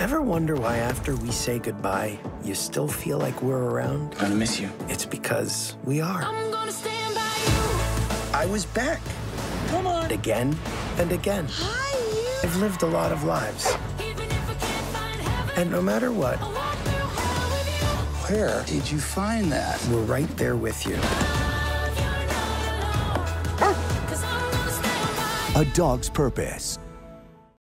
Ever wonder why after we say goodbye, you still feel like we're around? I'm gonna miss you. It's because we are. I'm gonna stand by you. I was back. Come on. Again and again. Hi, you. I've lived a lot of lives. Even if I can't find heaven, And no matter what, I'll walk through hell with you. Where did you find that? we're right there with you. Love, you're not alone. 'Cause I'm gonna stand by you. A Dog's Purpose.